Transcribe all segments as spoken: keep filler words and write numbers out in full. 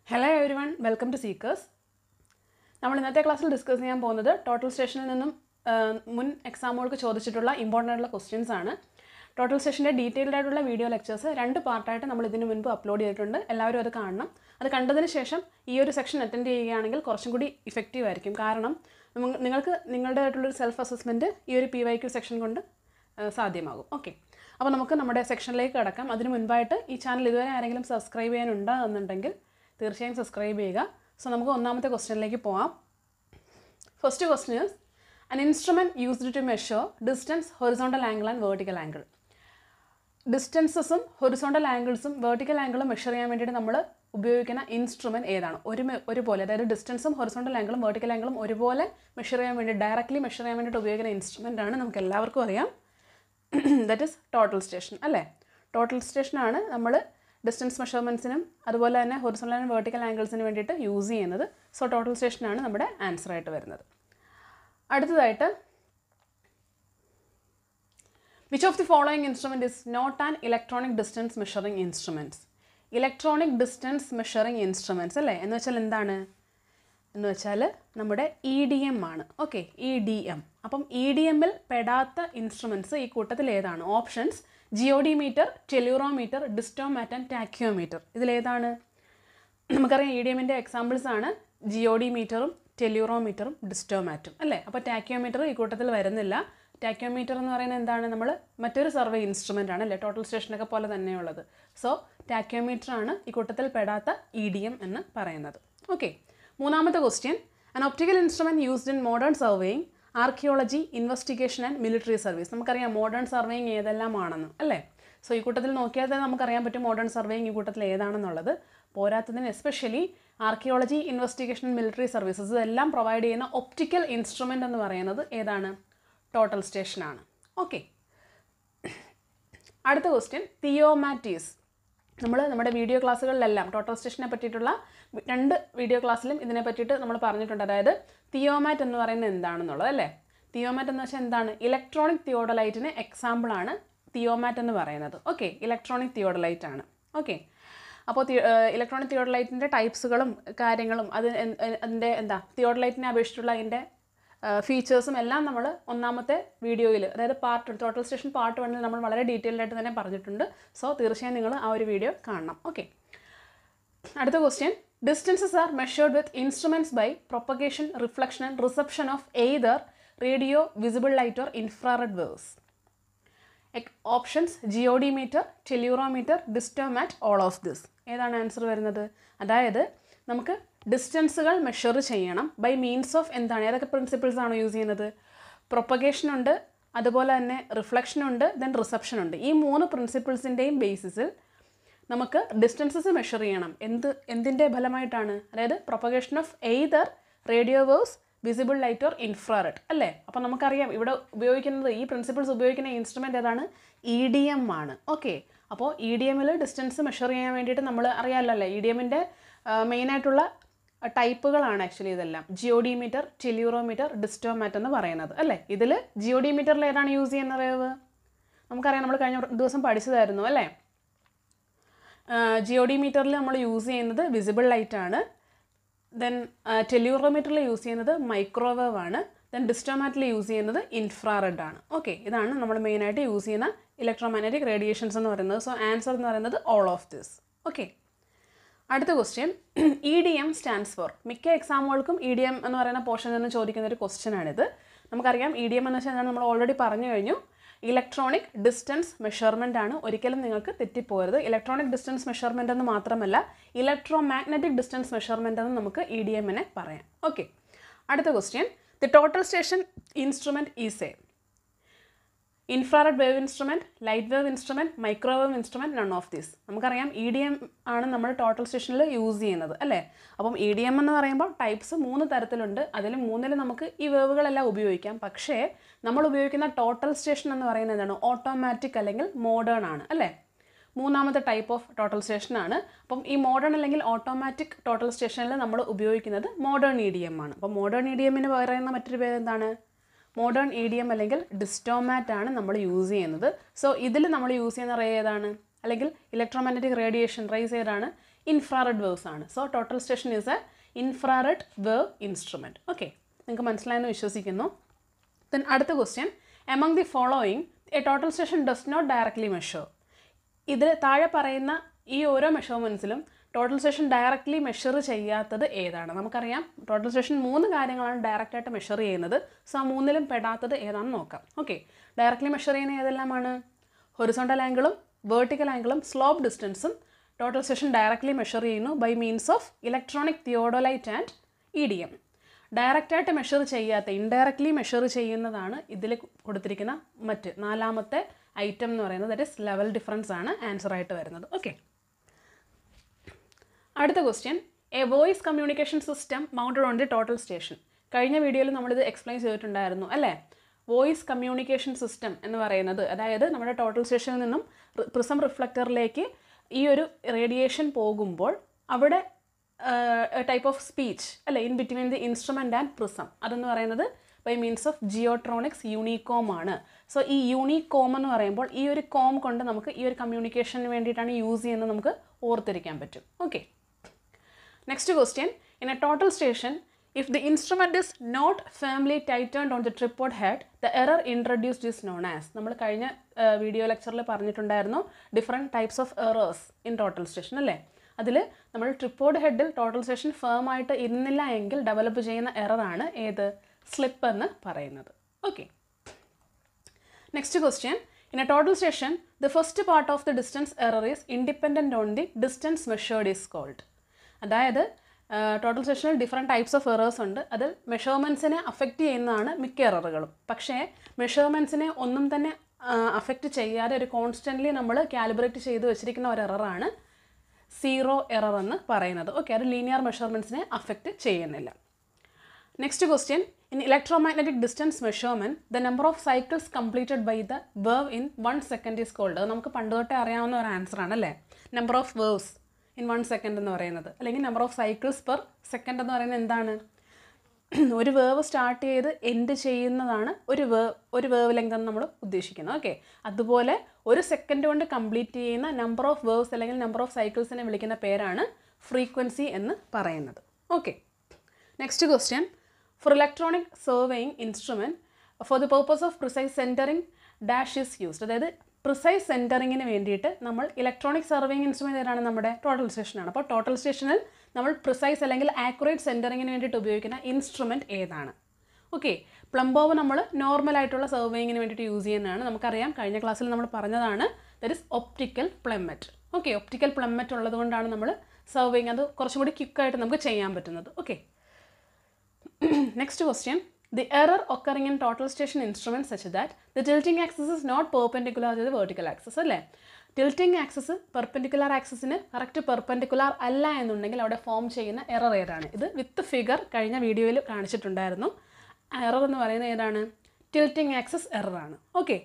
Hello everyone, welcome to Seekers. നമ്മൾ ഇന്നത്തെ ക്ലാസ്സിൽ ഡിസ്കസ് ചെയ്യാൻ പോകുന്നത് ടോട്ടൽ സ്റ്റേഷനിൽ നിന്നും മുൻ എക്സാമുകൾക്ക് ചോദിച്ചിട്ടുള്ള ഇമ്പോർട്ടൻ്റ് ആയിട്ടുള്ള ക്വസ്റ്റ്യൻസ് ആണ്. ടോട്ടൽ സ്റ്റേഷൻ്റെ ഡീറ്റെയിൽഡ് ആയിട്ടുള്ള വീഡിയോ ലെക്ചേഴ്സ് രണ്ട് പാർട്ടായിട്ട് നമ്മൾ ഇതിനു മുൻപ് അപ്ലോഡ് ചെയ്തിട്ടുണ്ട്. എല്ലാവരും അത് കാണണം. അത് കണ്ടതിന് ശേഷം ഈ ഒരു സെക്ഷൻ അറ്റൻഡ് ചെയ്യുകയാണെങ്കിൽ കുറച്ചും കൂടി ഇഫക്റ്റീവ് ആയിരിക്കും. കാരണം നിങ്ങൾക്ക് നിങ്ങളുടേതായിട്ടുള്ളൊരു സെൽഫ് അസസ്മെൻറ്റ് ഈ ഒരു പി വൈ ക്യു സെക്ഷൻ കൊണ്ട് സാധ്യമാകും. ഓക്കെ, അപ്പോൾ നമുക്ക് നമ്മുടെ സെക്ഷനിലേക്ക് കടക്കാം. അതിന് മുൻപായിട്ട് ഈ ചാനൽ ഇതുവരെ ആരെങ്കിലും സബ്സ്ക്രൈബ് ചെയ്യാനുണ്ടോ എന്നുണ്ടെങ്കിൽ തീർച്ചയായും സബ്സ്ക്രൈബ് ചെയ്യുക. സോ നമുക്ക് ഒന്നാമത്തെ ക്വസ്റ്റ്യനിലേക്ക് പോകാം. First question is an instrument used to measure distance, horizontal angle and vertical angle. ഡിസ്റ്റൻസസും ഹൊറിസോണ്ടൽ ആംഗിൾസും വെർട്ടിക്കൽ ആംഗിളും മെഷർ ചെയ്യാൻ വേണ്ടിയിട്ട് നമ്മൾ ഉപയോഗിക്കുന്ന ഇൻസ്ട്രുമെൻറ്റ് ഏതാണ്? ഒരു ഒരുപോലെ, അതായത് ഡിസ്റ്റൻസും ഹൊറിസോണ്ടൽ ആംഗിളും വെർട്ടിക്കൽ ആംഗിളും ഒരുപോലെ മെഷർ ചെയ്യാൻ വേണ്ടി ഡയറക്റ്റ്ലി മെഷർ ചെയ്യാൻ വേണ്ടിയിട്ട് ഉപയോഗിക്കുന്ന ഇൻസ്ട്രുമെൻ്റ് ആണ് നമുക്ക് എല്ലാവർക്കും അറിയാം. ദാറ്റ് ഈസ് ടോട്ടൽ സ്റ്റേഷൻ അല്ലേ? ടോട്ടൽ സ്റ്റേഷനാണ് നമ്മൾ ഡിസ്റ്റൻസ് മെഷർമെൻറ്റ്സിനും അതുപോലെ തന്നെ ഹൊറിസോണ്ടൽ ആൻഡ് വെർട്ടിക്കൽ ആംഗിൾസിന് വേണ്ടിയിട്ട് യൂസ് ചെയ്യുന്നത്. സോ ടോട്ടൽ സ്റ്റേഷനാണ് നമ്മുടെ ആൻസർ ആയിട്ട് വരുന്നത്. അടുത്തതായിട്ട്, which of the following instrument is not an electronic distance measuring instruments? Electronic distance measuring instruments അല്ലേ? എന്ന് വെച്ചാൽ എന്താണ്? എന്ന് വെച്ചാൽ നമ്മുടെ ഇ ഡി എം ആണ്. Okay, E D M. അപ്പം ഇ ഡി എമ്മിൽ പെടാത്ത ഇൻസ്ട്രുമെൻറ്റ്സ് ഈ കൂട്ടത്തിൽ ഏതാണ്? Options geodimeter, tellurometer, distomat and tacheometer. ഇതിലേതാണ്? നമുക്കറിയാം ഇ ഡി എമ്മിൻ്റെ എക്സാമ്പിൾസ് ആണ് ജിയോഡിമീറ്ററും ടെലൂറോമീറ്ററും ഡിസ്റ്റോമാറ്റും അല്ലേ? അപ്പോൾ ടാക്യോമീറ്റർ ഈ കൂട്ടത്തിൽ വരുന്നില്ല. ടാക്യോമീറ്റർ എന്ന് പറയുന്നത് എന്താണ്? നമ്മൾ മറ്റൊരു സർവേ ഇൻസ്ട്രുമെൻ്റ് ആണ് അല്ലേ? ടോട്ടൽ സ്റ്റേഷനൊക്കെ പോലെ തന്നെയുള്ളത്. സോ ടാക്യോമീറ്റർ ആണ് ഈ കൂട്ടത്തിൽ പെടാത്ത ഇ ഡി എം എന്ന് പറയുന്നത്. ഓക്കെ, മൂന്നാമത്തെ question, an optical instrument used in modern surveying, archaeology, investigation and military service. നമുക്കറിയാം മോഡേൺ സർവേയിങ് ഏതെല്ലാമാണെന്ന് അല്ലേ? സോ ഈ കൂട്ടത്തിൽ നോക്കിയാൽ തന്നെ നമുക്കറിയാൻ പറ്റും മോഡേൺ സർവേയിങ് ഈ കൂട്ടത്തിൽ ഏതാണെന്നുള്ളത്. പോരാത്തതിന് especially archaeology, investigation, military services ഇതെല്ലാം പ്രൊവൈഡ് ചെയ്യുന്ന ഒപ്റ്റിക്കൽ ഇൻസ്ട്രുമെൻ്റ് എന്ന് പറയുന്നത് ഏതാണ്? ടോട്ടൽ സ്റ്റേഷനാണ്. ഓക്കെ, അടുത്ത ക്വസ്റ്റ്യൻ, തിയോമാറ്റീസ്. നമ്മൾ നമ്മുടെ വീഡിയോ ക്ലാസ്സുകളിലെല്ലാം ടോട്ടൽ സ്റ്റേഷനെ പറ്റിയിട്ടുള്ള രണ്ട് വീഡിയോ ക്ലാസ്സിലും ഇതിനെ പറ്റിയിട്ട് നമ്മൾ പറഞ്ഞിട്ടുണ്ട്. അതായത് തിയോമാറ്റ് എന്ന് പറയുന്നത് എന്താണെന്നുള്ളത് അല്ലേ? തിയോമാറ്റ് എന്ന് വെച്ചാൽ എന്താണ്? ഇലക്ട്രോണിക് തിയോഡലൈറ്റിന് എക്സാമ്പിളാണ് തിയോമാറ്റ് എന്ന് പറയുന്നത്. ഓക്കെ, ഇലക്ട്രോണിക് തിയോഡലൈറ്റ് ആണ്. ഓക്കെ, അപ്പോൾ ഇലക്ട്രോണിക് തിയോഡലൈറ്റിൻ്റെ ടൈപ്സുകളും കാര്യങ്ങളും അത് അതിൻ്റെ എന്താ തിയോഡലൈറ്റിനെ അപേക്ഷിച്ചുള്ള അതിൻ്റെ ഫീച്ചേഴ്സും എല്ലാം നമ്മൾ ഒന്നാമത്തെ വീഡിയോയിൽ, അതായത് പാർട്ട് ടോട്ടൽ സ്റ്റേഷൻ പാർട്ട് വണ്ണിൽ നമ്മൾ വളരെ ഡീറ്റെയിൽഡ് ആയിട്ട് തന്നെ പറഞ്ഞിട്ടുണ്ട്. സോ തീർച്ചയായും നിങ്ങൾ ആ ഒരു വീഡിയോ കാണണം. ഓക്കെ, അടുത്ത question, distances are measured with instruments by propagation, reflection and reception of either radio, visible light or infrared waves. Options geodimeter, tellurometer, distomat, all of this. ഏതാണ് ആൻസർ വരുന്നത്? അതായത് നമുക്ക് ഡിസ്റ്റൻസുകൾ മെഷർ ചെയ്യണം ബൈ മീൻസ് ഓഫ് എന്താണ്? ഏതൊക്കെ principles ആണ് use ചെയ്യുന്നത്? പ്രൊപ്പഗേഷൻ ഉണ്ട്, അതുപോലെ തന്നെ റിഫ്ലക്ഷൻ ഉണ്ട്, ദെൻ റിസപ്ഷൻ ഉണ്ട്. ഈ മൂന്ന് പ്രിൻസിപ്പിൾസിൻ്റെയും ബേസിസിൽ നമുക്ക് ഡിസ്റ്റൻസസ് മെഷർ ചെയ്യണം. എന്ത് എന്തിൻ്റെ ഫലമായിട്ടാണ്? അതായത് propagation of either radio waves, visible light or infrared അല്ലേ? അപ്പോൾ നമുക്കറിയാം ഇവിടെ ഉപയോഗിക്കുന്നത് ഈ പ്രിൻസിപ്പിൾസ് ഉപയോഗിക്കുന്ന ഇൻസ്ട്രുമെൻ്റ് ഏതാണ്? ഇ ഡി എം ആണ്. ഓക്കെ, അപ്പോൾ ഇ ഡി എമ്മിൽ ഡിസ്റ്റൻസ് മെഷർ ചെയ്യാൻ വേണ്ടിയിട്ട് നമ്മൾ അറിയാമല്ലോ അല്ലേ? ഇ ഡി എമ്മിൻ്റെ മെയിനായിട്ടുള്ള ടൈപ്പുകളാണ് ആക്ച്വലി ഇതെല്ലാം. ജിയോഡിമീറ്റർ, ടെലൂറോമീറ്റർ, ഡിസ്റ്റോമാറ്റ് എന്ന് പറയുന്നത് അല്ലേ? ഇതിൽ ജിയോഡിമീറ്ററിൽ ഏതാണ് യൂസ് ചെയ്യുന്ന വേവ്? നമുക്കറിയാം, നമ്മൾ കഴിഞ്ഞ ദിവസം പഠിച്ചതായിരുന്നു അല്ലേ? ജിയോഡിമീറ്ററിൽ നമ്മൾ യൂസ് ചെയ്യുന്നത് വിസിബിൾ ലൈറ്റ് ആണ്. ദെൻ ടെലൂറോമീറ്ററിൽ യൂസ് ചെയ്യുന്നത് മൈക്രോവേവ് ആണ്. ദെൻ ഡിസ്റ്റോമാറ്റിൽ യൂസ് ചെയ്യുന്നത് ഇൻഫ്രാറെഡ് ആണ്. ഓക്കെ, ഇതാണ് നമ്മൾ മെയിനായിട്ട് യൂസ് ചെയ്യുന്ന ഇലക്ട്രോമാഗ്നറ്റിക് റേഡിയേഷൻസ് എന്ന് പറയുന്നത്. സോ ആൻസർ എന്ന് പറയുന്നത് ഓൾ ഓഫ് ദിസ്. ഓക്കെ, അടുത്ത question, E D M stands for. മിക്ക എക്സാമുകൾക്കും ഇ ഡി എം എന്ന് പറയുന്ന പോർഷനിൽ നിന്ന് ചോദിക്കുന്ന ഒരു ക്വസ്റ്റ്യൻ ആണിത്. നമുക്കറിയാം ഇ ഡി എം എന്ന് വെച്ചാൽ നമ്മൾ ഓൾറെഡി പറഞ്ഞു കഴിഞ്ഞു. ഇലക്ട്രോണിക് ഡിസ്റ്റൻസ് മെഷർമെൻ്റ് ആണ്. ഒരിക്കലും നിങ്ങൾക്ക് തെറ്റിപ്പോകരുത്. ഇലക്ട്രോണിക് ഡിസ്റ്റൻസ് മെഷർമെൻ്റ് എന്ന് മാത്രമല്ല ഇലക്ട്രോ മാഗ്നറ്റിക് ഡിസ്റ്റൻസ് മെഷർമെൻ്റ് എന്ന് നമുക്ക് ഇ ഡി എമ്മിനെ പറയാം. ഓക്കെ, അടുത്ത question, the total station instrument is a infrared wave instrument, light wave instrument, microwave instrument, none of these. നമുക്കറിയാം ഇ ഡി എം ആണ് നമ്മൾ ടോട്ടൽ സ്റ്റേഷനിൽ യൂസ് ചെയ്യുന്നത് അല്ലേ? അപ്പം ഇ ഡി എം എന്ന് പറയുമ്പോൾ ടൈപ്സ് മൂന്ന് തരത്തിലുണ്ട്. അതിൽ മൂന്നിൽ നമുക്ക് ഈ വേവുകളെല്ലാം ഉപയോഗിക്കാം. പക്ഷേ നമ്മൾ ഉപയോഗിക്കുന്ന ടോട്ടൽ സ്റ്റേഷൻ എന്ന് പറയുന്നത് എന്താണ്? ഓട്ടോമാറ്റിക് അല്ലെങ്കിൽ മോഡേൺ ആണ് അല്ലേ? മൂന്നാമത്തെ ടൈപ്പ് ഓഫ് ടോട്ടൽ സ്റ്റേഷനാണ്. അപ്പം ഈ മോഡേൺ അല്ലെങ്കിൽ ഓട്ടോമാറ്റിക് ടോട്ടൽ സ്റ്റേഷനിൽ നമ്മൾ ഉപയോഗിക്കുന്നത് മോഡേൺ ഇ ഡി എം ആണ്. അപ്പോൾ മോഡേൺ ഇ ഡി എമ്മിന് പറയുന്ന മറ്റൊരു പേര് എന്താണ്? മോഡേൺ ഇ ഡി എം അല്ലെങ്കിൽ ഡിസ്റ്റോമാറ്റ് ആണ് നമ്മൾ യൂസ് ചെയ്യുന്നത്. സോ ഇതിൽ നമ്മൾ യൂസ് ചെയ്യുന്ന റേ ഏതാണ്? അല്ലെങ്കിൽ ഇലക്ട്രോമാഗ്നറ്റിക് റേഡിയേഷൻ റേസ് ഏതാണ്? ഇൻഫ്രാറെഡ് വേവ്സ് ആണ്. So total station is a infrared wave instrument. Okay, നിങ്ങൾക്ക് മനസ്സിലായെന്ന് വിശ്വസിക്കുന്നു. ദെൻ അടുത്ത question, among the following a total station does not directly measure. ഇതിൽ താഴെ പറയുന്ന ഈ ഓരോ മെഷർമെൻറ്റ്സിലും ടോട്ടൽ സ്റ്റേഷൻ ഡയറക്റ്റ്ലി മെഷർ ചെയ്യാത്തത് ഏതാണ്? നമുക്കറിയാം ടോട്ടൽ സ്റ്റേഷൻ മൂന്ന് കാര്യങ്ങളാണ് ഡയറക്റ്റായിട്ട് മെഷർ ചെയ്യുന്നത്. സോ ആ മൂന്നിലും പെടാത്തത് ഏതാണെന്ന് നോക്കാം. ഓക്കെ, ഡയറക്റ്റ്ലി മെഷർ ചെയ്യുന്ന ഏതെല്ലാമാണ്? ഹൊറിസോണ്ടൽ ആംഗിളും വേർട്ടിക്കൽ ആംഗിളും സ്ലോപ്പ് ഡിസ്റ്റൻസും ടോട്ടൽ സ്റ്റേഷൻ ഡയറക്റ്റ്ലി മെഷർ ചെയ്യുന്നു by means of electronic theodolite and E D M. ഡയറക്റ്റായിട്ട് മെഷർ ചെയ്യാത്ത ഇൻഡയറക്റ്റ്ലി മെഷർ ചെയ്യുന്നതാണ് ഇതിൽ കൊടുത്തിരിക്കുന്ന മറ്റ് നാലാമത്തെ ഐറ്റം എന്ന് പറയുന്നത്. ദാറ്റ് ഇസ് ലെവൽ ഡിഫറൻസ് ആണ് ആൻസർ ആയിട്ട് വരുന്നത്. ഓക്കെ, അടുത്ത question, a voice communication system mounted on the total station. കഴിഞ്ഞ വീഡിയോയിൽ നമ്മളിത് എക്സ്പ്ലെയിൻ ചെയ്തിട്ടുണ്ടായിരുന്നു അല്ലേ? വോയിസ് കമ്മ്യൂണിക്കേഷൻ സിസ്റ്റം എന്ന് പറയുന്നത്, അതായത് നമ്മുടെ ടോട്ടൽ സ്റ്റേഷനിൽ നിന്നും പ്രിസം റിഫ്ലക്ടറിലേക്ക് ഈ ഒരു റേഡിയേഷൻ പോകുമ്പോൾ അവിടെ ടൈപ്പ് ഓഫ് സ്പീച്ച് അല്ലേ in between the instrument and prism, അതെന്ന് പറയുന്നത് by means of Geotronics Unicom ആണ്. സോ ഈ യൂണികോം എന്ന് പറയുമ്പോൾ ഈ ഒരു കോം കൊണ്ട് നമുക്ക് ഈ ഒരു കമ്മ്യൂണിക്കേഷന് വേണ്ടിയിട്ടാണ് യൂസ് ചെയ്യുന്നത് നമുക്ക് ഓർത്തിരിക്കാൻ പറ്റും. Okay, next question, in a total station if the instrument is not firmly tightened on the tripod head, the error introduced is known as. നമ്മൾ കഴിഞ്ഞ വീഡിയോ ലെക്ചറിൽ പറഞ്ഞിട്ടുണ്ടായിരുന്നു different types of errors in total station അല്ലേ? അതിൽ നമ്മൾ tripod ഹെഡിൽ total station firm ആയിട്ട് ഇരുന്നില്ല എങ്കിൽ ഡെവലപ്പ് ചെയ്യുന്ന എററാണ് ഏത്? സ്ലിപ്പ് എന്ന് പറയുന്നത്. Okay, next question, in a total station the first part of the distance error is independent on the distance measured is called. അതായത് ടോട്ടൽ സ്റ്റേഷനിൽ ഡിഫറെൻറ്റ് ടൈപ്സ് ഓഫ് എറേഴ്സ് ഉണ്ട്. അതിൽ മെഷർമെൻറ്റ്സിനെ അഫക്റ്റ് ചെയ്യുന്നതാണ് മിക്ക എററുകളും. പക്ഷേ മെഷർമെൻറ്റ്സിനെ ഒന്നും തന്നെ അഫക്റ്റ് ചെയ്യാതെ ഒരു കോൺസ്റ്റൻ്റ്ലി നമ്മൾ കാലിബ്രേറ്റ് ചെയ്ത് വെച്ചിരിക്കുന്ന ഒരു എററാണ് സീറോ എറർ എന്ന് പറയുന്നത്. ഓക്കെ, അത് ലീനിയർ മെഷർമെൻറ്റ്സിനെ അഫക്റ്റ് ചെയ്യുന്നില്ല. Next question, in electromagnetic distance measurement the number of cycles completed by the wave in one second is called. അത് നമുക്ക് പണ്ട് തൊട്ടേ അറിയാവുന്ന ഒരു ആൻസർ ആണ് അല്ലേ? Number of waves in one second എന്ന് പറയുന്നത്, അല്ലെങ്കിൽ number of cycles per second എന്ന് പറയുന്നത് എന്താണ്? ഒരു വേവ് സ്റ്റാർട്ട് ചെയ്ത് എൻഡ് ചെയ്യുന്നതാണ് ഒരു വേവ് ഒരു വേവ് ലെങ്ത് എന്ന് നമ്മൾ ഉദ്ദേശിക്കുന്നത്. ഓക്കെ, അതുപോലെ ഒരു സെക്കൻഡ് കൊണ്ട് കംപ്ലീറ്റ് ചെയ്യുന്ന നമ്പർ ഓഫ് വേവ്സ് അല്ലെങ്കിൽ നമ്പർ ഓഫ് സൈക്കിൾസിനെ വിളിക്കുന്ന പേരാണ് ഫ്രീക്വൻസി എന്ന് പറയുന്നത്. Okay, next question, for electronic surveying instrument for the purpose of precise centering dash is used. അതായത് പ്രിസൈസ് സെൻറ്ററിങ്ങിന് വേണ്ടിയിട്ട് നമ്മൾ ഇലക്ട്രോണിക് സർവേയിങ് ഇൻസ്ട്രുമെൻ്റ് ഏതാണ്? നമ്മുടെ ടോട്ടൽ സ്റ്റേഷനാണ്. അപ്പോൾ ടോട്ടൽ സ്റ്റേഷനിൽ നമ്മൾ പ്രിസൈസ് അല്ലെങ്കിൽ ആക്യുറേറ്റ് സെൻറ്ററിങ്ങിന് വേണ്ടിയിട്ട് ഉപയോഗിക്കുന്ന ഇൻസ്ട്രുമെൻറ്റ് ഏതാണ്? ഓക്കെ, പ്ലംബോവ് നമ്മൾ നോർമലായിട്ടുള്ള സർവേയിങ്ങിന് വേണ്ടിയിട്ട് യൂസ് ചെയ്യുന്നതാണ്. നമുക്കറിയാം കഴിഞ്ഞ ക്ലാസ്സിൽ നമ്മൾ പറഞ്ഞതാണ്, that is optical plummet. Okay, optical plummet ഉള്ളത് കൊണ്ടാണ് നമ്മൾ സർവേയിങ് അത് കുറച്ചും കൂടി ക്വിക്കായിട്ട് നമുക്ക് ചെയ്യാൻ പറ്റുന്നത്. Okay, next question, the error occurring in total station instruments such that the tilting axis is not perpendicular to the vertical axis അല്ലേ? ടിൽറ്റിംഗ് ആക്സിസ് പെർപെൻഡിക്കുലർ ആക്സിസിന് കറക്റ്റ് പെർപെൻഡിക്കുലർ അല്ല എന്നുണ്ടെങ്കിൽ അവിടെ ഫോം ചെയ്യുന്ന എറർ ഏതാണ്? ഇത് വിത്ത് ഫിഗർ കഴിഞ്ഞ വീഡിയോയിൽ കാണിച്ചിട്ടുണ്ടായിരുന്നു. എറർ എന്ന് പറയുന്നത് ഏതാണ്? ടിൽറ്റിംഗ് ആക്സിസ് എററാണ്. Okay,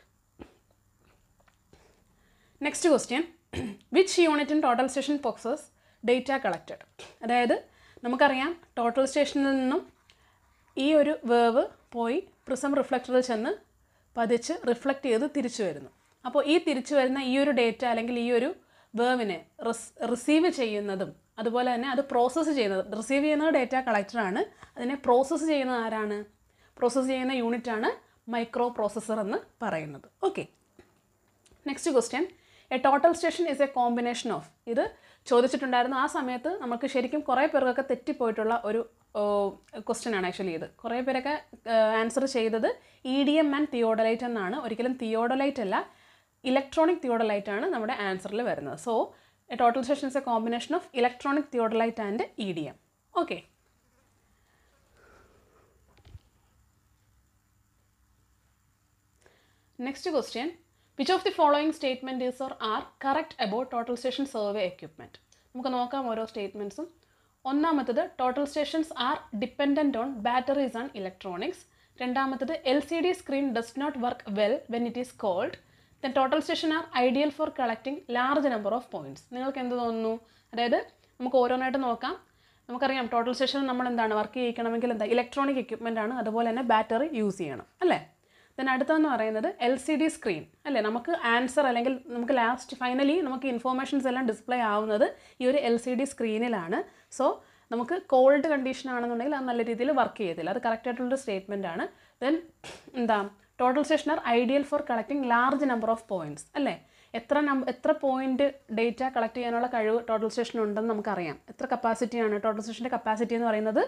next question, which unit in total station processes data collected? അതായത് നമുക്കറിയാം ടോട്ടൽ സ്റ്റേഷനിൽ നിന്നും ഈ ഒരു വേവ് പോയി പ്രിസം റിഫ്ലക്ടറിൽ ചെന്ന് പതിച്ച് റിഫ്ലക്റ്റ് ചെയ്ത് തിരിച്ചു വരുന്നു. അപ്പോൾ ഈ തിരിച്ചു വരുന്ന ഈ ഒരു ഡേറ്റ അല്ലെങ്കിൽ ഈ ഒരു വേവിനെ റിസീവ് ചെയ്യുന്നതും അതുപോലെ തന്നെ അത് പ്രോസസ്സ് ചെയ്യുന്നതും, റിസീവ് ചെയ്യുന്നത് ഡേറ്റ കളക്ടറാണ്, അതിനെ പ്രോസസ്സ് ചെയ്യുന്നത് ആരാണ്? പ്രോസസ്സ് ചെയ്യുന്ന യൂണിറ്റാണ് മൈക്രോ പ്രോസസ്സർ എന്ന് പറയുന്നത്. Okay, next question, a total station is a combination of. ഇത് ചോദിച്ചിട്ടുണ്ടായിരുന്നു. ആ സമയത്ത് നമുക്ക് ശരിക്കും കുറേ പേർക്കൊക്കെ തെറ്റിപ്പോയിട്ടുള്ള ഒരു ക്വസ്റ്റ്യൻ ആണ് ആക്ച്വലി ഇത്. കുറേ പേരൊക്കെ ആൻസർ ചെയ്തത് E D M and theodolite എന്നാണ്. ഒരിക്കലും തിയോഡലൈറ്റ് അല്ല, ഇലക്ട്രോണിക് തിയോഡലൈറ്റ് ആണ് നമ്മുടെ ആൻസറിൽ വരുന്നത്. So a total station is a combination of electronic theodolite and E D M. Okay, next question, which of the following statement is or are correct about total station survey equipment? നമുക്ക് നോക്കാം ഓരോ സ്റ്റേറ്റ്മെൻറ്റ്സും. ഒന്നാമത്തത് total stations are dependent on batteries and electronics. രണ്ടാമത്തത് L C D screen does not work well when it is cold. Then total station are ideal for collecting large number of points. നിങ്ങൾക്ക് എന്ത് തോന്നുന്നു? അതായത് നമുക്ക് ഓരോന്നായിട്ട് നോക്കാം. നമുക്കറിയാം total സ്റ്റേഷനിൽ നമ്മൾ എന്താണ് വർക്ക് ചെയ്യിക്കണമെങ്കിൽ എന്താ ഇലക്ട്രോണിക് എക്യുപ്മെൻ്റ് ആണ്, അതുപോലെ തന്നെ ബാറ്ററി യൂസ് ചെയ്യണം അല്ലേ? ദെൻ അടുത്തതെന്ന് പറയുന്നത് എൽ സി ഡി സ്ക്രീൻ അല്ലേ, നമുക്ക് ആൻസർ അല്ലെങ്കിൽ നമുക്ക് ലാസ്റ്റ് ഫൈനലി നമുക്ക് ഇൻഫോർമേഷൻസ് എല്ലാം ഡിസ്പ്ലേ ആവുന്നത് ഈ ഒരു എൽ സി ഡി സ്ക്രീനിലാണ്. സോ നമുക്ക് കോൾഡ് കണ്ടീഷൻ ആണെന്നുണ്ടെങ്കിൽ അത് നല്ല രീതിയിൽ വർക്ക് ചെയ്യത്തില്ല. അത് കറക്റ്റ് ആയിട്ടുള്ളൊരു സ്റ്റേറ്റ്മെൻ്റ് ആണ്. ദെൻ എന്താ total station are ideal for collecting large number of points അല്ലേ, എത്ര നമ്പർ എത്ര പോയിന്റ് ഡേറ്റ കളക്ട് ചെയ്യാനുള്ള കഴിവ് ടോട്ടൽ സ്റ്റേഷൻ ഉണ്ടെന്ന് നമുക്കറിയാം. എത്ര കപ്പാസിറ്റിയാണ് ടോട്ടൽ സ്റ്റേഷൻ്റെ കപ്പാസിറ്റി എന്ന് പറയുന്നത്?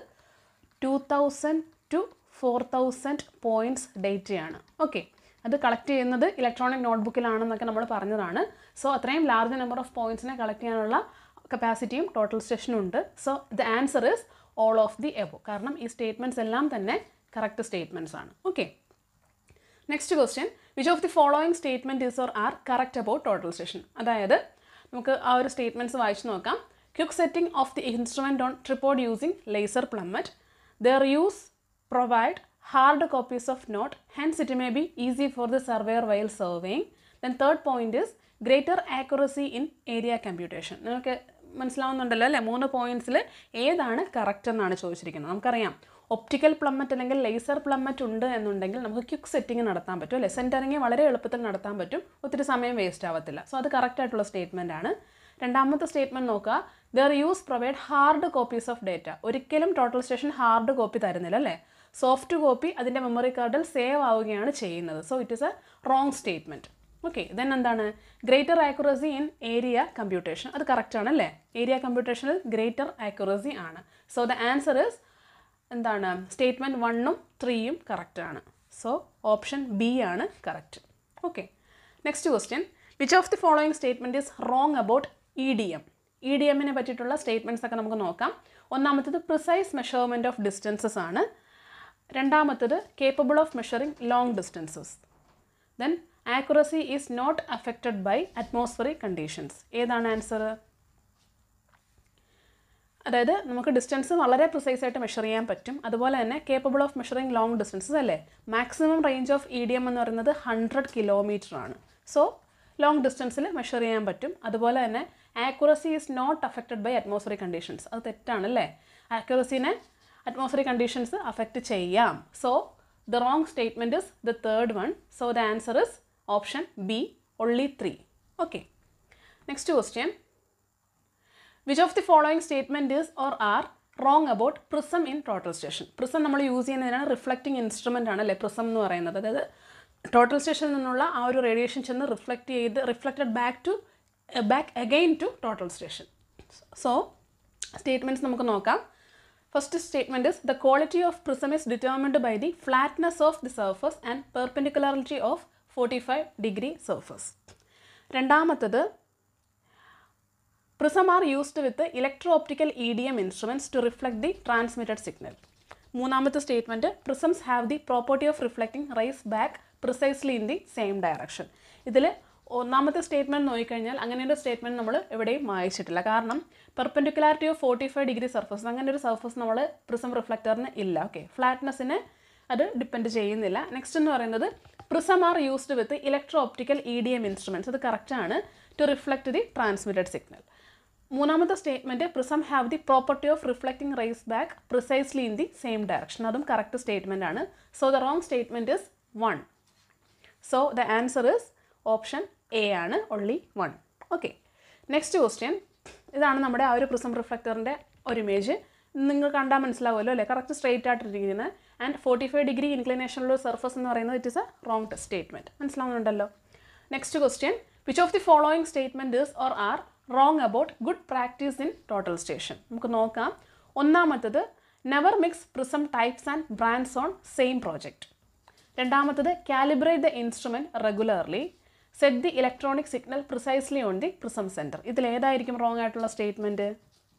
Two thousand to four thousand points ഡേറ്റയാണ്. ഓക്കെ, അത് കളക്ട് ചെയ്യുന്നത് ഇലക്ട്രോണിക് നോട്ട്ബുക്കിലാണെന്നൊക്കെ നമ്മൾ പറഞ്ഞതാണ്. സോ അത്രയും ലാർജ് നമ്പർ ഓഫ് പോയിൻറ്റ്സിനെ കളക്ട് ചെയ്യാനുള്ള കപ്പാസിറ്റിയും ടോട്ടൽ സ്റ്റേഷനുണ്ട്. So the answer is all of the above. കാരണം ഈ സ്റ്റേറ്റ്മെൻറ്റ്സ് എല്ലാം തന്നെ കറക്റ്റ് സ്റ്റേറ്റ്മെൻറ്റ്സ് ആണ്. Okay, next question, which of the following statement is or are correct about total station? അതായത് നമുക്ക് ആ ഒരു സ്റ്റേറ്റ്മെൻറ്റ്സ് വായിച്ച് നോക്കാം. Quick setting of the instrument on tripod using laser plummet. Their use provide hard copies of note, hence it may be easy for the surveyor while surveying. Then third point is greater accuracy in area computation. നിങ്ങൾക്ക് മനസ്സിലാവുന്നുണ്ടല്ലോ അല്ലേ, മൂന്ന് പോയിൻറ്റ്സിൽ ഏതാണ് correct എന്നാണ് ചോദിച്ചിരിക്കുന്നത്. നമുക്കറിയാം optical plummet അല്ലെങ്കിൽ laser plummet ഉണ്ട് എന്നുണ്ടെങ്കിൽ നമുക്ക് ക്വിക്ക് സെറ്റിംഗ് നടത്താൻ പറ്റും അല്ലേ, സെൻറ്ററിങ് വളരെ എളുപ്പത്തിൽ നടത്താൻ പറ്റും, ഒത്തിരി സമയം വേസ്റ്റ് ആവത്തില്ല. സോ അത് കറക്റ്റ് ആയിട്ടുള്ള സ്റ്റേറ്റ്മെൻ്റ് ആണ്. രണ്ടാമത്തെ സ്റ്റേറ്റ്മെൻറ്റ് നോക്കുക, their use provide hard copies of data. ഒരിക്കലും ടോട്ടൽ സ്റ്റേഷൻ ഹാർഡ് കോപ്പി തരുന്നില്ല അല്ലേ, സോഫ്റ്റ് കോപ്പി അതിൻ്റെ മെമ്മറി കാർഡിൽ സേവ് ആവുകയാണ് ചെയ്യുന്നത്. So it is a wrong statement. Okay, then എന്താണ് greater accuracy in area computation? അത് കറക്റ്റ് ആണല്ലേ, ഏരിയ കമ്പ്യൂട്ടേഷനിൽ ഗ്രേറ്റർ ആക്യുറസി ആണ്. സോ ദ ആൻസർ ഇസ് എന്താണ്, സ്റ്റേറ്റ്മെൻറ്റ് വണ്ണും ത്രീയും കറക്റ്റ് ആണ്. സോ ഓപ്ഷൻ ബി ആണ് correct. Okay, next question, which of the following statement is wrong about E D M? E D എമ്മിനെ പറ്റിയിട്ടുള്ള സ്റ്റേറ്റ്മെൻറ്റ്സ് ഒക്കെ നമുക്ക് നോക്കാം. ഒന്നാമത്തത് പ്രിസൈസ് മെഷർമെൻറ്റ് ഓഫ് ഡിസ്റ്റൻസസ് ആണ്. രണ്ടാമത്തത് capable of measuring long distances. Then accuracy is not affected by atmospheric conditions. ഏതാണ് answer? അതായത് നമുക്ക് ഡിസ്റ്റൻസ് വളരെ പ്രിസൈസ് ആയിട്ട് മെഷർ ചെയ്യാൻ പറ്റും, അതുപോലെ തന്നെ capable of measuring long distances അല്ലേ. Maximum range of E D M എന്ന് പറയുന്നത് ഹൺഡ്രഡ് കിലോമീറ്റർ ആണ്. സോ ലോങ് ഡിസ്റ്റൻസിൽ മെഷർ ചെയ്യാൻ പറ്റും. അതുപോലെ തന്നെ accuracy is not affected by atmospheric conditions. അത് തെറ്റാണല്ലേ, ആക്യുറസിനെ അറ്റ്മോസ്ഫിയറിക് കണ്ടീഷൻസ് അഫക്റ്റ് ചെയ്യാം. So the wrong statement is the third one. So the answer is option B, only three. Okay, next question, which of the following statement is or are wrong about prism in total station? Prism നമ്മൾ use ചെയ്യുന്നതിനാണ് reflecting instrument ആണ് അല്ലേ prism എന്ന് പറയുന്നത്. അതായത് total സ്റ്റേഷനിൽ നിന്നുള്ള ആ ഒരു റേഡിയേഷൻ ചെന്ന് റിഫ്ലക്റ്റ് ചെയ്ത് reflected back to back again to total station. So statements നമുക്ക് നോക്കാം. First statement is the quality of prism is determined by the flatness of the surface and perpendicularity of forty five degree surface. രണ്ടാമത്തത് prism are used with electro optical E D M instruments to reflect the transmitted signal. മൂന്നാമത്തെ statement prisms have the property of reflecting rays back precisely in the same direction. ഇതിൽ ഒന്നാമത്തെ statement നോക്കിക്കഴിഞ്ഞാൽ അങ്ങനെയൊരു statement നമ്മൾ എവിടെയും വായിച്ചിട്ടില്ല. കാരണം perpendicularity of forty five degree surface അങ്ങനെ ഒരു സർഫസ് നമ്മൾ പ്രിസം റിഫ്ലക്ടറിന് ഇല്ല. ഓക്കെ, ഫ്ലാറ്റ്നെസ്സിന് അത് ഡിപ്പെൻഡ് ചെയ്യുന്നില്ല. നെക്സ്റ്റ് എന്ന് പറയുന്നത് prism are used with electro optical E D M instruments. അത് കറക്റ്റാണ്, to reflect the transmitted signal. മൂന്നാമത്തെ statement prism have the property of reflecting rays back precisely in the same direction. അതും correct statement ആണ്. So the wrong statement is one. So the answer is option A ആണ്, only one. Okay, next question, ഇതാണ് നമ്മുടെ ആ ഒരു prism റിഫ്ലക്ടറിൻ്റെ ഒരു image. നിങ്ങൾ കണ്ടാൽ മനസ്സിലാവുമല്ലോ അല്ലേ, കറക്റ്റ് സ്ട്രെയിറ്റ് ആയിട്ടിരിക്കുന്നത്. ആൻഡ് ഫോർട്ടി ഫൈവ് ഡിഗ്രി ഇൻക്ലിനേഷനുള്ള സർഫസ് എന്ന് പറയുന്നത് it is a wrong statement. മനസ്സിലാവുന്നുണ്ടല്ലോ. Next question, which of the following statement is or are wrong about good practice in total station? നമുക്ക് നോക്കാം. ഒന്നാമത്തത് never mix prism types and brands on same project. രണ്ടാമത്തത് calibrate the instrument regularly. Set the electronic signal precisely on the prism centre. ഇതിലേതായിരിക്കും wrong ആയിട്ടുള്ള statement?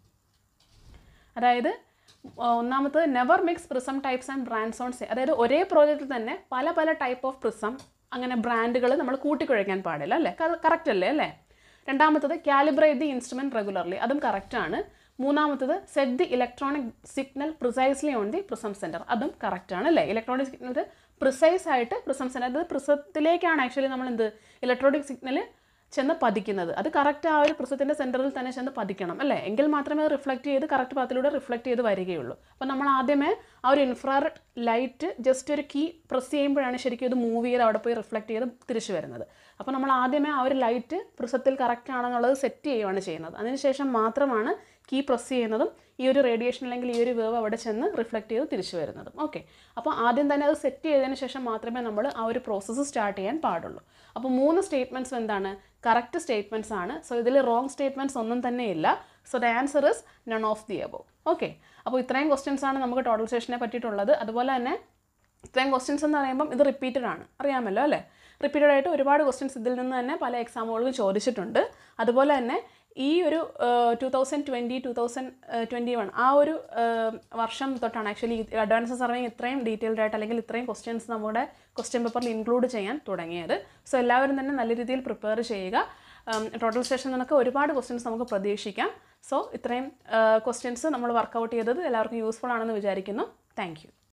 അതായത് ഒന്നാമത്തത് never mix prism types and brands on സെ, അതായത് ഒരേ പ്രോജക്റ്റിൽ തന്നെ പല പല ടൈപ്പ് ഓഫ് പ്രിസം അങ്ങനെ ബ്രാൻഡുകൾ നമ്മൾ കൂട്ടിക്കുഴയ്ക്കാൻ പാടില്ല അല്ലേ, കറക്റ്റ് അല്ലേ അല്ലേ. രണ്ടാമത്തത് കാലിബ്രേറ്റ് ദി ഇൻസ്ട്രുമെൻറ്റ് റെഗുലർലി, അതും കറക്റ്റാണ്. മൂന്നാമത്തത് set the electronic signal precisely on the prism centre, അതും കറക്റ്റാണ് അല്ലേ. ഇലക്ട്രോണിക് സിഗ്നൽ പ്രിസൈസ് ആയിട്ട് പ്രിസം സെൻറ്റർ, അത് പ്രിസത്തിലേക്കാണ് ആക്ച്വലി നമ്മൾ എന്ത് ഇലക്ട്രോണിക് സിഗ്നൽ ചെന്ന് പതിക്കുന്നത്. അത് കറക്റ്റ് ആ ഒരു പ്രിസത്തിൻ്റെ സെൻറ്ററിൽ തന്നെ ചെന്ന് പതിക്കണം അല്ലേ, എങ്കിൽ മാത്രമേ അത് റിഫ്ലക്റ്റ് ചെയ്ത് കറക്റ്റ് പാത്തിലൂടെ റിഫ്ലക്റ്റ് ചെയ്ത് വരികയുള്ളൂ. അപ്പോൾ നമ്മൾ ആദ്യമേ ആ ഒരു ഇൻഫ്രാറെഡ് ലൈറ്റ് ജസ്റ്റ് ഒരു കീ പ്രസ് ചെയ്യുമ്പോഴാണ് ശരിക്കും ഇത് മൂവ് ചെയ്ത് അവിടെ പോയി റിഫ്ലക്റ്റ് ചെയ്ത് തിരിച്ചു വരുന്നത്. അപ്പോൾ നമ്മൾ ആദ്യമേ ആ ഒരു ലൈറ്റ് പ്രിസത്തിൽ കറക്റ്റ് ആണെന്നുള്ളത് സെറ്റ് ചെയ്യുകയാണ് ചെയ്യുന്നത്. അതിനുശേഷം മാത്രമാണ് കീ പ്രസ് ചെയ്യുന്നതും ഈ ഒരു റേഡിയേഷൻ അല്ലെങ്കിൽ ഈ ഒരു വേവ് അവിടെ ചെന്ന് റിഫ്ലക്റ്റ് ചെയ്ത് തിരിച്ചു വരുന്നതും. ഓക്കെ, അപ്പോൾ ആദ്യം തന്നെ അത് സെറ്റ് ചെയ്തതിന് ശേഷം മാത്രമേ നമ്മൾ ആ ഒരു പ്രോസസ്സ് സ്റ്റാർട്ട് ചെയ്യാൻ പാടുള്ളൂ. അപ്പോൾ മൂന്ന് സ്റ്റേറ്റ്മെൻറ്റ്സ് എന്താണ്, കറക്റ്റ് സ്റ്റേറ്റ്മെൻറ്റ്സ് ആണ്. സോ ഇതിൽ റോങ് സ്റ്റേറ്റ്മെൻറ്റ്സ് ഒന്നും തന്നെ ഇല്ല. So the answer is none of the above. Okay, അപ്പോൾ ഇത്രയും ക്വസ്റ്റ്യൻസ് ആണ് നമുക്ക് ടോട്ടൽ സ്റ്റേഷനെ പറ്റിയിട്ടുള്ളത്. അതുപോലെ തന്നെ ഇത്രയും ക്വസ്റ്റ്യൻസ് എന്ന് പറയുമ്പം ഇത് റിപ്പീറ്റഡ് ആണ്, അറിയാമല്ലോ അല്ലേ. റിപ്പീറ്റഡ് ആയിട്ട് ഒരുപാട് ക്വസ്റ്റ്യൻസ് ഇതിൽ നിന്ന് തന്നെ പല എക്സാമുകൾക്കും ചോദിച്ചിട്ടുണ്ട്. അതുപോലെ തന്നെ ഈ ഒരു two thousand twenty two thousand twenty one ആ ഒരു വർഷം തൊട്ടാണ് ആക്ച്വലി അഡ്വാൻസ് സർവേയിങ് ഇത്രയും ഡീറ്റെയിൽഡ് ആയിട്ട് അല്ലെങ്കിൽ ഇത്രയും ക്വസ്റ്റ്യൻസ് നമ്മുടെ ക്വസ്റ്റ്യൻ പേപ്പറിൽ ഇൻക്ലൂഡ് ചെയ്യാൻ തുടങ്ങിയത്. സോ എല്ലാവരും തന്നെ നല്ല രീതിയിൽ പ്രിപ്പയർ ചെയ്യുക. ടോട്ടൽ സ്റ്റേഷൻ നിന്നൊക്കെ ഒരുപാട് ക്വസ്റ്റ്യൻസ് നമുക്ക് പ്രതീക്ഷിക്കാം. സോ ഇത്രയും ക്വസ്റ്റ്യൻസ് നമ്മൾ വർക്കൗട്ട് ചെയ്തത് എല്ലാവർക്കും യൂസ്ഫുൾ ആണെന്ന് വിചാരിക്കുന്നു. Thank U.